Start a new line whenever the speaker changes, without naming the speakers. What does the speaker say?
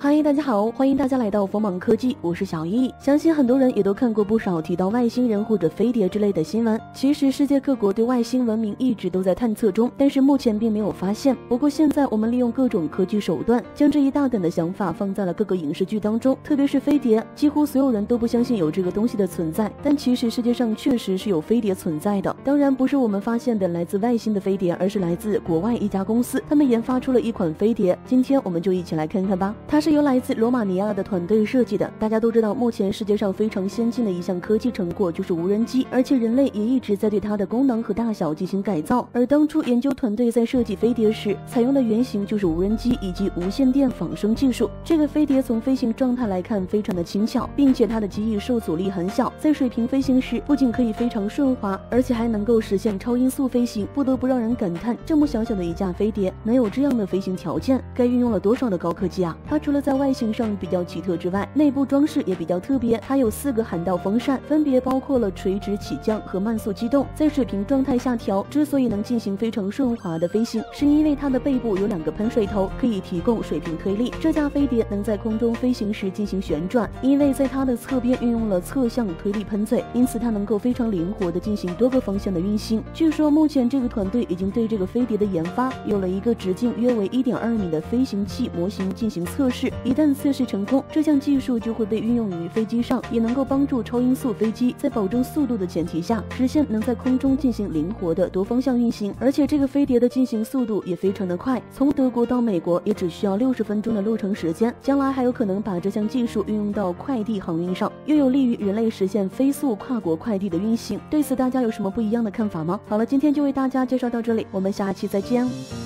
嗨，大家好，欢迎大家来到锋芒科技，我是小易。相信很多人也都看过不少提到外星人或者飞碟之类的新闻。其实世界各国对外星文明一直都在探测中，但是目前并没有发现。不过现在我们利用各种科技手段，将这一大胆的想法放在了各个影视剧当中，特别是飞碟，几乎所有人都不相信有这个东西的存在，但其实世界上确实是有飞碟存在的。当然不是我们发现的来自外星的飞碟，而是来自国外一家公司，他们研发出了一款飞碟。今天我们就一起来看看吧。它是由来自罗马尼亚的团队设计的。大家都知道，目前世界上非常先进的一项科技成果就是无人机，而且人类也一直在对它的功能和大小进行改造。而当初研究团队在设计飞碟时，采用的原型就是无人机以及无线电仿生技术。这个飞碟从飞行状态来看非常的轻巧，并且它的机翼受阻力很小，在水平飞行时不仅可以非常顺滑，而且还能够实现超音速飞行。不得不让人感叹，这么小小的一架飞碟能有这样的飞行条件，该运用了多少的高科技啊！它除了在外形上比较奇特之外，内部装饰也比较特别。它有4个涵道风扇，分别包括了垂直起降和慢速机动，在水平状态下调。之所以能进行非常顺滑的飞行，是因为它的背部有2个喷水头，可以提供水平推力。这架飞碟能在空中飞行时进行旋转，因为在它的侧边运用了侧向推力喷嘴，因此它能够非常灵活的进行多个方向的运行。据说目前这个团队已经对这个飞碟的研发有了一个直径约为1.2米的飞行器模型进行测试。一旦测试成功，这项技术就会被运用于飞机上，也能够帮助超音速飞机在保证速度的前提下，实现能在空中进行灵活的多方向运行。而且这个飞碟的进行速度也非常的快，从德国到美国也只需要60分钟的路程时间。将来还有可能把这项技术运用到快递航运上，又有利于人类实现飞速跨国快递的运行。对此大家有什么不一样的看法吗？好了，今天就为大家介绍到这里，我们下期再见。